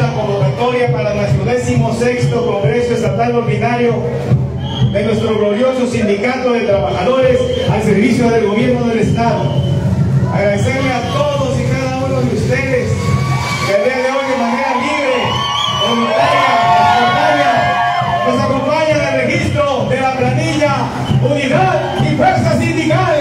la convocatoria para nuestro 16º Congreso Estatal Ordinario de nuestro glorioso Sindicato de Trabajadores al servicio del Gobierno del Estado. Agradecerle a todos y cada uno de ustedes que el día de hoy de manera libre, voluntaria, espontánea, nos acompañan al registro de la planilla Unidad y Fuerza Sindical.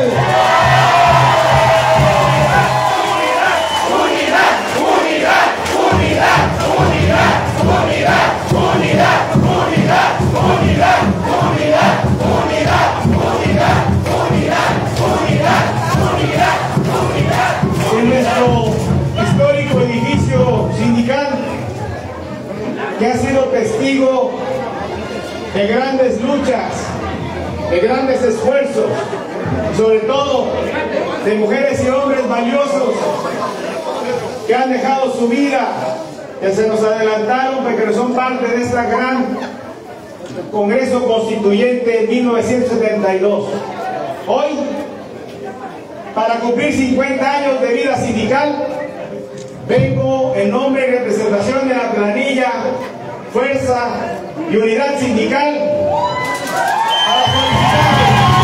En nuestro histórico edificio sindical, que ha sido testigo de grandes luchas, de grandes esfuerzos, sobre todo de mujeres y hombres valiosos que han dejado su vida, que se nos adelantaron porque son parte de esta gran Congreso Constituyente en 1972. Hoy, para cumplir 50 años de vida sindical, vengo en nombre y representación de la planilla, Fuerza y Unidad Sindical para solicitar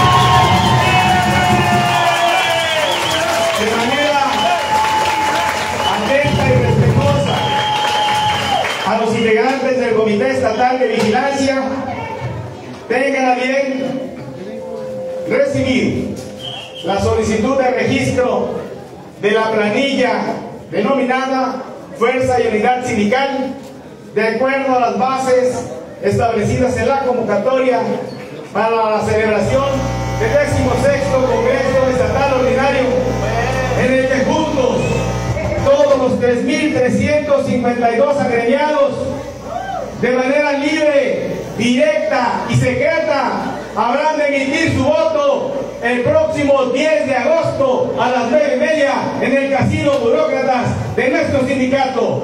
de manera atenta y respetuosa a los integrantes del Comité Estatal de Vigilancia tengan a bien recibir la solicitud de registro de la planilla denominada Fuerza y Unidad Sindical de acuerdo a las bases establecidas en la convocatoria para la celebración del 16º Congreso Estatal Ordinario, en el que juntos todos los 3.352 agremiados de manera libre, directa y secreta habrán de emitir su voto el próximo 10 de agosto a las 9:30 en el Casino Burócratas de nuestro sindicato.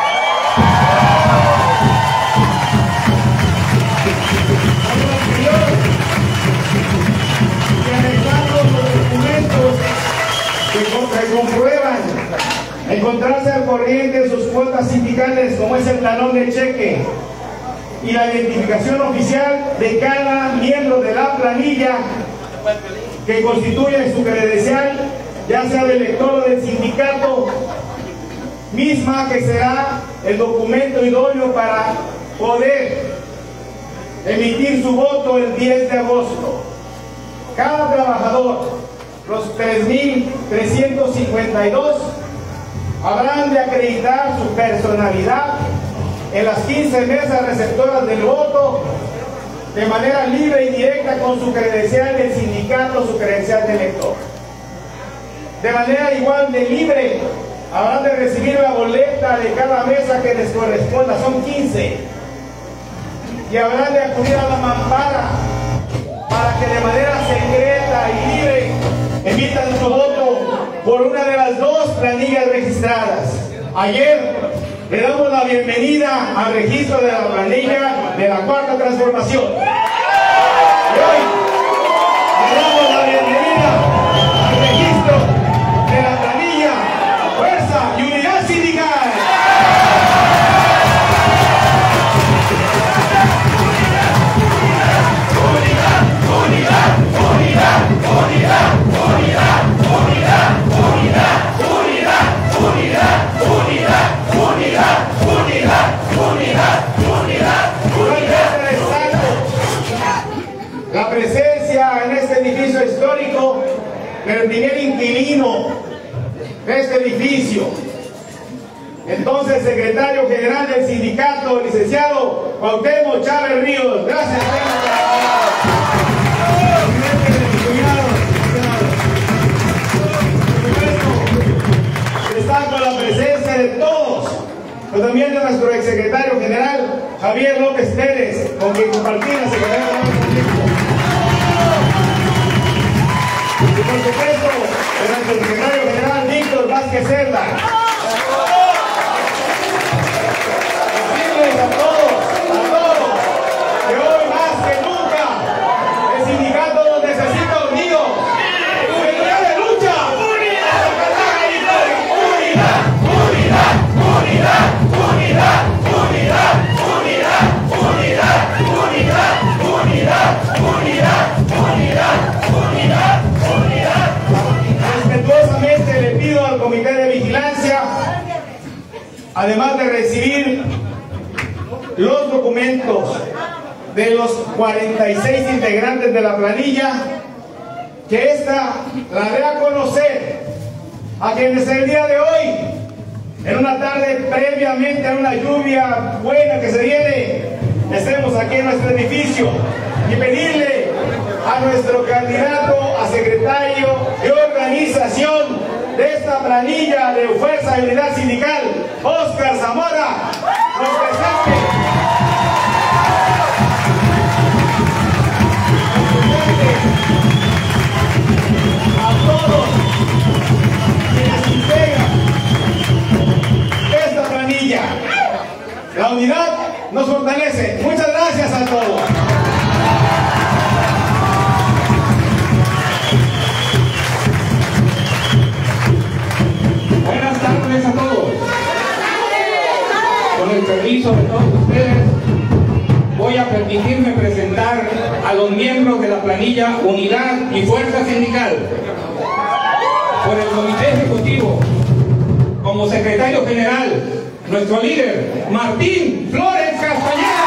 Y anexando los documentos que comprueban encontrarse al corriente de sus cuotas sindicales, como es el talón de cheque y la identificación oficial de cada miembro de la planilla que constituye su credencial, ya sea del elector o del sindicato, misma que será el documento idóneo para poder emitir su voto el 10 de agosto. Cada trabajador, los 3.352, habrán de acreditar su personalidad en las 15 mesas receptoras del voto de manera libre y directa con su credencial del sindicato, su credencial de elector. De manera igual de libre, habrán de recibir la boleta de cada mesa que les corresponda, son 15, y habrán de acudir a la mampara para que de manera secreta y libre emitan su voto por una de las dos planillas registradas. Ayer le damos la bienvenida al registro de la planilla de la Cuarta Transformación. Y hoy le damos la bienvenida al registro de la planilla Fuerza y Unidad Sindical. Unidad, unidad, unidad, unidad, unidad, unidad, unidad, unidad, unidad, unidad, unidad, unidad, unidad, unidad, unidad. La presencia en este edificio histórico del primer inquilino de este edificio, entonces secretario general del sindicato, licenciado Cuauhtémoc Chávez Ríos. Gracias. Está con la presencia de todos, pero también de nuestro exsecretario general Javier López Pérez, con quien compartí la secretaria de Conflicto. Y por supuesto, de nuestro secretario general Víctor Vázquez Cerda. Decirles a todos, que hoy más que nunca el sindicato nos necesita unidos. ¡Unidad de lucha! ¡Unidad! ¡Unidad! ¡Unidad! ¡Unidad! ¡Unidad! documentos de los 46 integrantes de la planilla, que esta la dé a conocer a quienes el día de hoy, en una tarde previamente a una lluvia buena que se viene, estemos aquí en nuestro edificio, y pedirle a nuestro candidato a secretario de organización de esta planilla de Fuerza y Unidad Sindical, Óscar Zamora, nos presente. A todos quienes integran esta planilla. La unidad nos fortalece. Muchas gracias a todos. Buenas tardes a todos. Con el permiso de todos ustedes, voy a permitirme presentar a los miembros de la planilla Unidad y Fuerza Sindical. Por el Comité Ejecutivo, como secretario general, nuestro líder, Martín Flores Castañeda.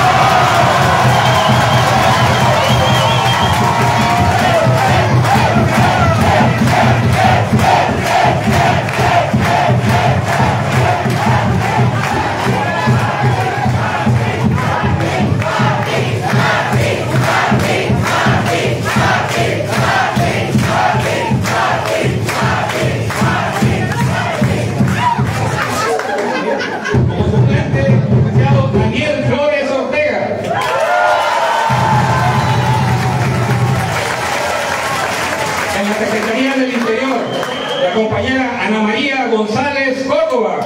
Compañera Ana María González Córdoba.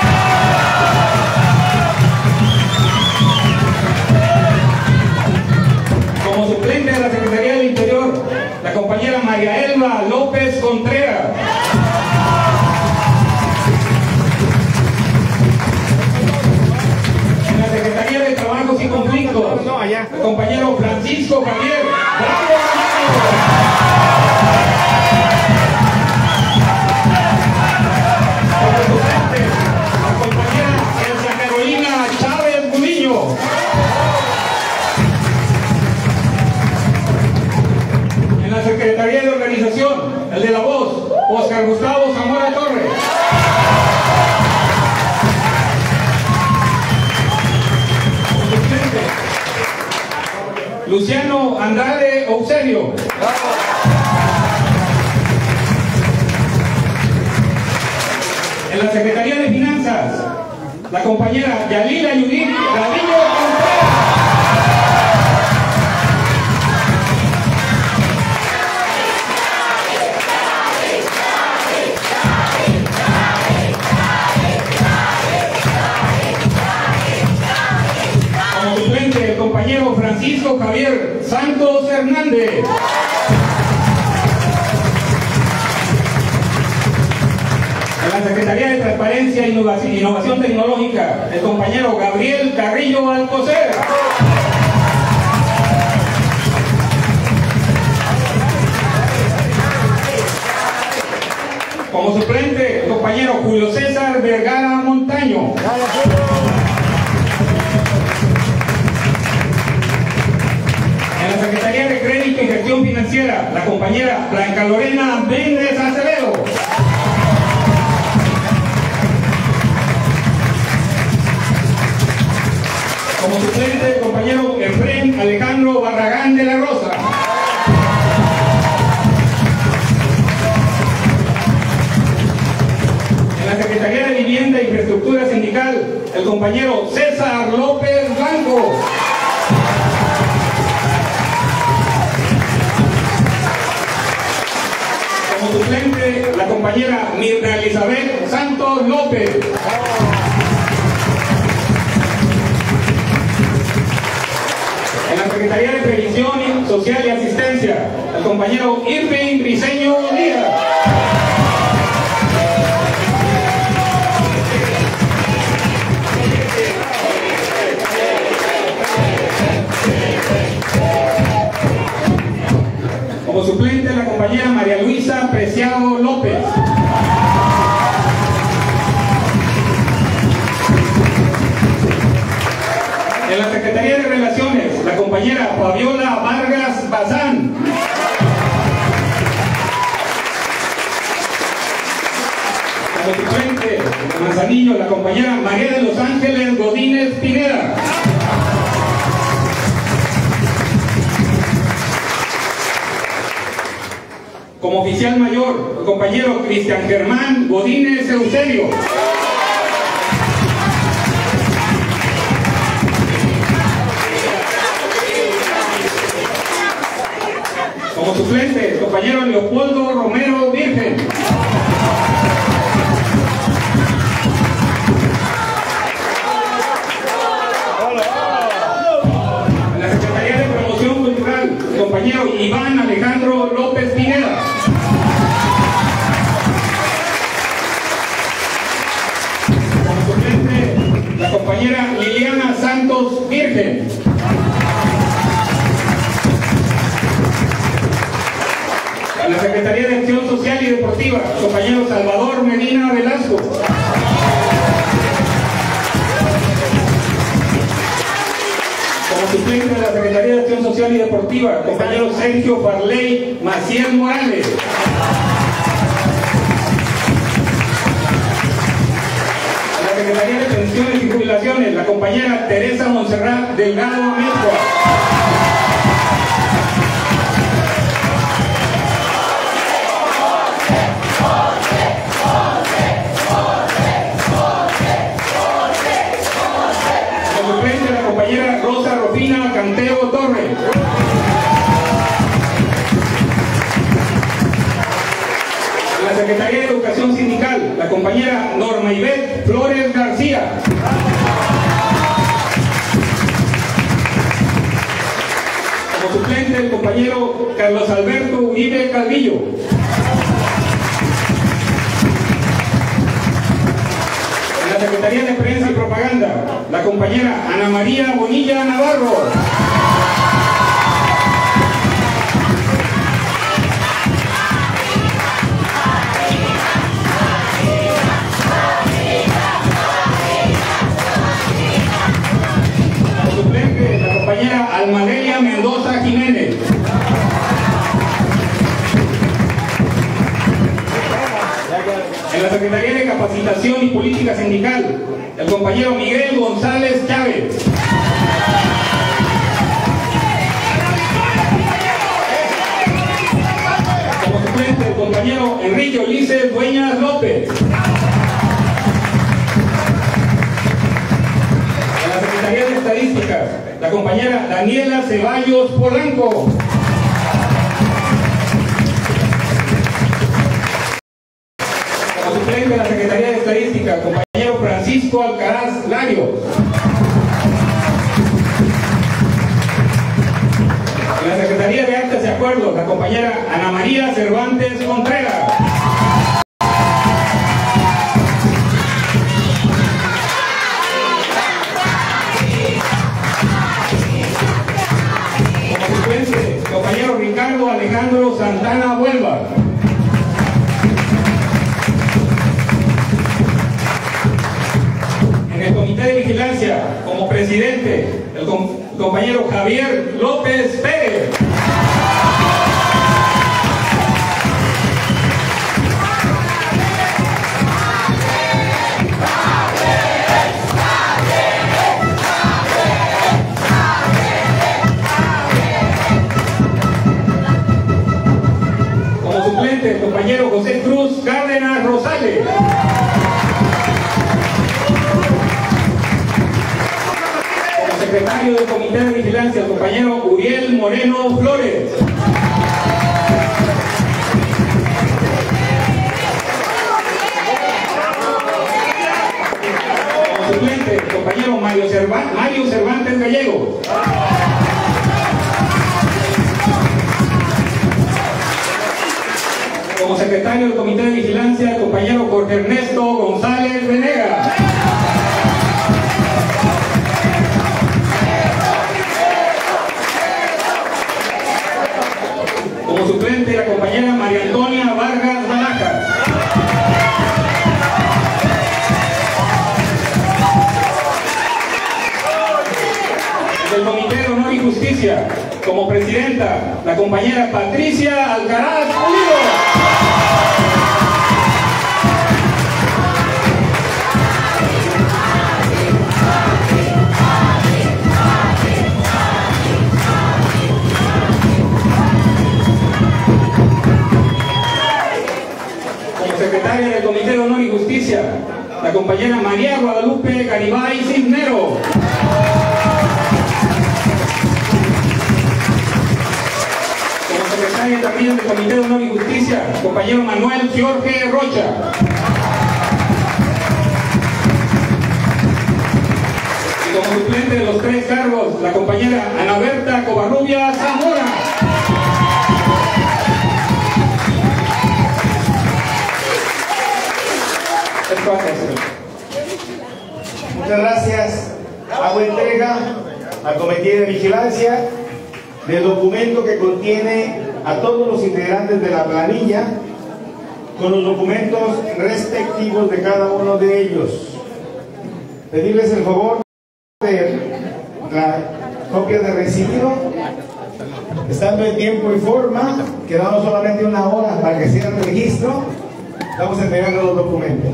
Como suplente de la Secretaría del Interior, la compañera María Elba López Contreras. En la Secretaría de Trabajos y Conflictos, el compañero Francisco Javier Bravo. En la Secretaría de Organización, el de la voz, Óscar Gustavo Zamora Torres. Luciano Andrade Auxelio. En la Secretaría de Finanzas, la compañera Yalila Judith Gavillo Contreras. Como suplente, el compañero Francisco Javier Santos Hernández. En la Secretaría de Transparencia e Innovación Tecnológica, el compañero Gabriel Carrillo Alcocer. Como suplente, el compañero Julio César Vergara Montaño. En la Secretaría de Crédito y Gestión Financiera, la compañera Blanca Lorena Méndez Acevedo. Como suplente, el compañero Efrén Alejandro Barragán de la Rosa. En la Secretaría de Vivienda e Infraestructura Sindical, el compañero César López Blanco. Como suplente, la compañera Mirna Elizabeth Santos López. En la Secretaría de Previsión Social y Asistencia, el compañero Irving Briceño Díaz. Como suplente, la compañera María Luisa Preciado López. En la la compañera Fabiola Vargas Bazán. Como suplente de Manzanillo, la compañera María de los Ángeles Godínez Pineda. Como oficial mayor, el compañero Cristian Germán Godínez Eusebio. Como suplente, el compañero Leopoldo Romero Virgen. En la Secretaría de Promoción Cultural, el compañero Iván Alejandro López Pineda. Como suplente, la compañera Liliana Santos Virgen. En la Secretaría de Acción Social y Deportiva, el compañero Salvador Medina Velasco. Como suplente de la Secretaría de Acción Social y Deportiva, el compañero Sergio Farley Maciel Morales. En la Secretaría de Pensiones y Jubilaciones, la compañera Teresa Montserrat Delgado Amezcua. Rosa Rufina Cantero Torres. En la Secretaría de Educación Sindical, la compañera Norma Ivette Flores García. Como suplente, el compañero Carlos Alberto Uribe Calvillo. En la Secretaría de Prensa y Propaganda, la compañera Ana María Bonilla Navarro. Como suplente, la compañera Almadelia Mendoza Jiménez. En la Secretaría de Capacitación y Política Sindical, el compañero Miguel González Chávez. Como suplente, el compañero Enrique Ulises Dueñas López. En la Secretaría de Estadística, la compañera Daniela Ceballos Polanco. Suplente de la Secretaría de Estadística, el compañero Francisco Alcaraz Larios. En la Secretaría de Actas y Acuerdos, la compañera Ana María Cervantes Contreras. Como suplente, el compañero Ricardo Alejandro Santana Huelva. En el Comité de Vigilancia, como presidente, el compañero Javier López Pérez. Como suplente, el compañero José Cruz Cárdenas Rosales. Secretario del Comité de Vigilancia, el compañero Uriel Moreno Flores. Como suplente, el compañero Mario Cervantes Gallego. Como secretario del Comité de Vigilancia, el compañero Jorge Ernesto González Venegas. Como suplente, la compañera María Antonia Vargas Balaca. Del Comité de Honor y Justicia. Como presidenta, la compañera Patricia Alcaraz Pulido. Secretaria del Comité de Honor y Justicia, la compañera María Guadalupe Garibay Cisnero. Como secretaria también del Comité de Honor y Justicia, compañero Manuel Jorge Rocha. Y como suplente de los 3 cargos, la compañera Ana Berta Covarrubia Zamora. Muchas gracias. Hago entrega al Comité de Vigilancia del documento que contiene a todos los integrantes de la planilla con los documentos respectivos de cada uno de ellos. Pedirles el favor de la copia de recibido, estando en tiempo y forma. Quedamos solamente 1 hora para que siga el registro. Estamos entregando los documentos.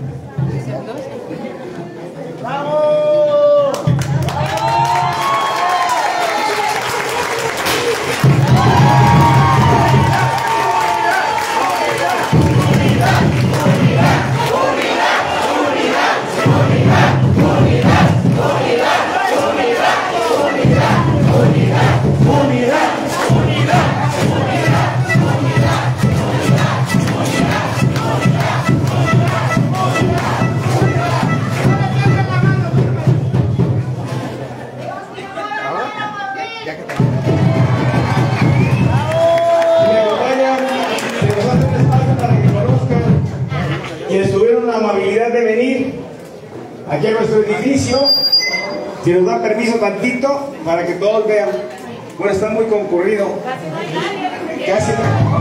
De venir aquí a nuestro edificio, si nos da permiso tantito para que todos vean. Bueno, está muy concurrido. Casi.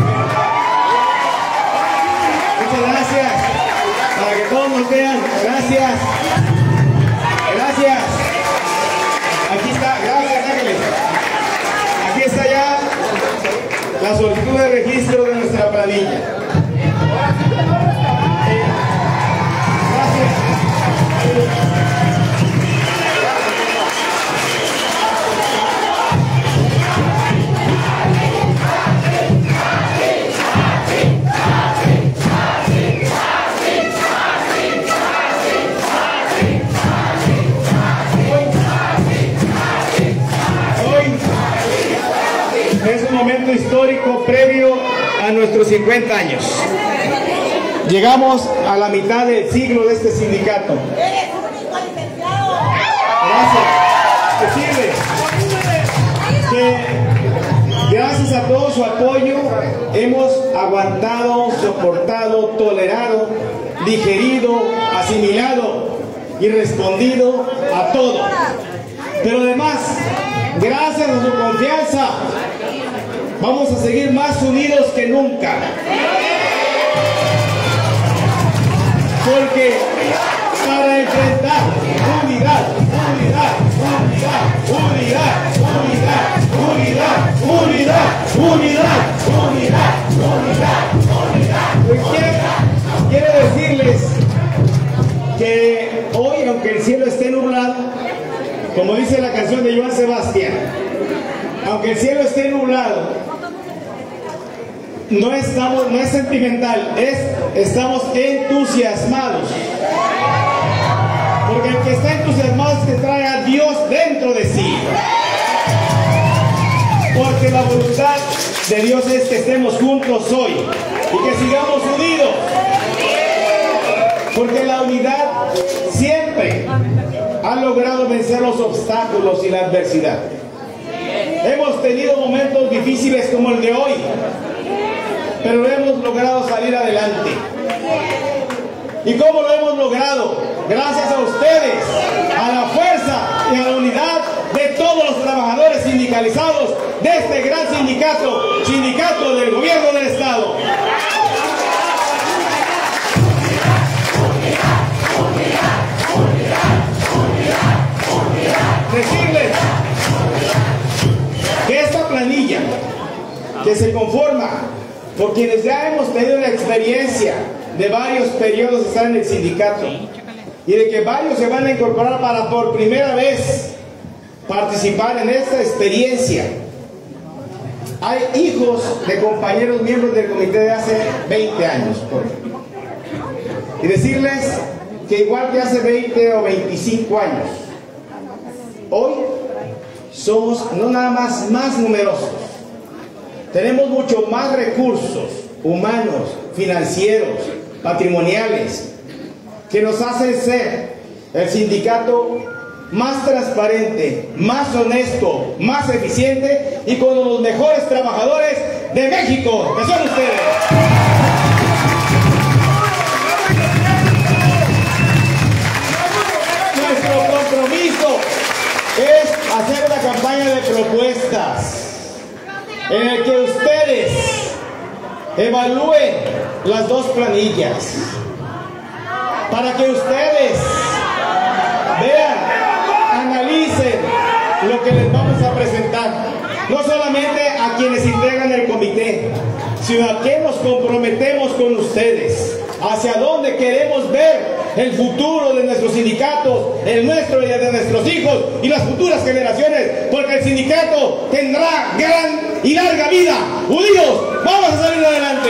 Muchas gracias, para que todos nos vean. Gracias. Gracias. Aquí está, gracias Ángeles. Aquí está ya la solicitud de registro de nuestra planilla. Es un momento histórico previo a nuestros 50 años. Llegamos a la mitad del siglo de este sindicato. Gracias. Decirles que gracias a todo su apoyo hemos aguantado, soportado, tolerado, digerido, asimilado y respondido a todo. Pero además, gracias a su confianza, vamos a seguir más unidos que nunca. Porque para enfrentar unidad, unidad, unidad, unidad, unidad, unidad, unidad, unidad, unidad, unidad. Quiero decirles que hoy, aunque el cielo esté nublado, como dice la canción de Joan Sebastián, aunque el cielo esté nublado, no es sentimental, estamos entusiasmados. Porque el que está entusiasmado es que trae a Dios dentro de sí. Porque la voluntad de Dios es que estemos juntos hoy y que sigamos unidos. Porque la unidad siempre ha logrado vencer los obstáculos y la adversidad. Hemos tenido momentos difíciles como el de hoy, pero hemos logrado salir adelante. ¿Y cómo lo hemos logrado? Gracias a ustedes, a la fuerza y a la unidad de todos los trabajadores sindicalizados de este gran sindicato, sindicato del gobierno del Estado. Decirles que se conforma por quienes ya hemos tenido la experiencia de varios periodos de estar en el sindicato y de que varios se van a incorporar para por primera vez participar en esta experiencia. Hay hijos de compañeros miembros del comité de hace 20 años, por ejemplo. Y decirles que igual que hace 20 o 25 años, hoy somos no nada más numerosos, tenemos mucho más recursos humanos, financieros, patrimoniales, que nos hacen ser el sindicato más transparente, más honesto, más eficiente y con los mejores trabajadores de México, que son ustedes. Nuestro compromiso es hacer una campaña de propuestas en el que ustedes evalúen las dos planillas, para que ustedes vean, analicen lo que les vamos a presentar, no solamente a quienes integran el comité, sino a que nos comprometemos con ustedes, hacia dónde queremos ver el futuro de nuestros sindicatos, el nuestro y el de nuestros hijos y las futuras generaciones, porque el sindicato tendrá gran y larga vida. Unidos, vamos a salir adelante.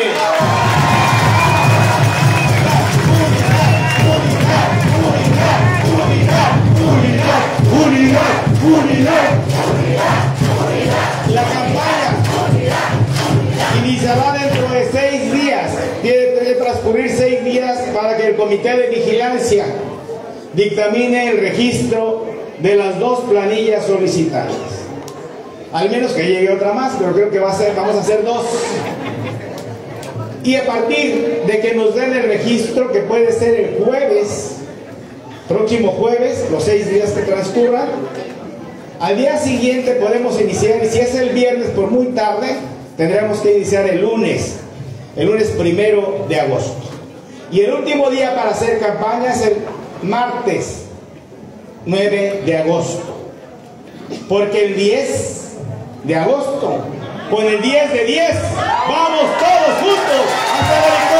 La campaña iniciará dentro de 6 días. Tiene que transcurrir 6 días para que el comité de vigilancia dictamine el registro de las dos planillas solicitadas. Al menos que llegue otra más, pero creo que vamos a hacer 2. Y a partir de que nos den el registro, que puede ser el jueves, próximo jueves, los 6 días que transcurran, al día siguiente podemos iniciar, y si es el viernes por muy tarde, tendremos que iniciar el lunes 1 de agosto. Y el último día para hacer campaña es el martes 9 de agosto. Porque el 10 de agosto, con el 10 de 10, vamos todos juntos hasta la